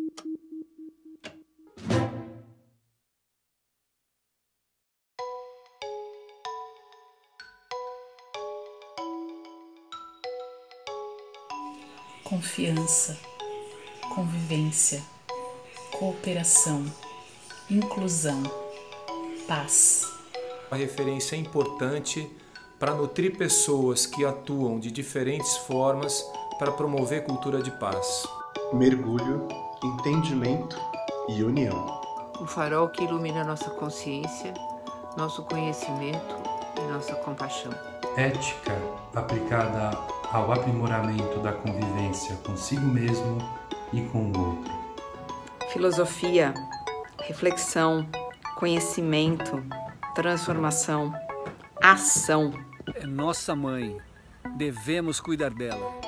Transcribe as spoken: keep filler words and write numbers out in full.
Confiança, convivência, cooperação, inclusão, paz. Uma referência importante para nutrir pessoas que atuam de diferentes formas para promover cultura de paz. Mergulho, entendimento e união. Um farol que ilumina nossa consciência, nosso conhecimento e nossa compaixão. Ética aplicada ao aprimoramento da convivência consigo mesmo e com o outro. Filosofia, reflexão, conhecimento, transformação, ação. É nossa mãe, devemos cuidar dela.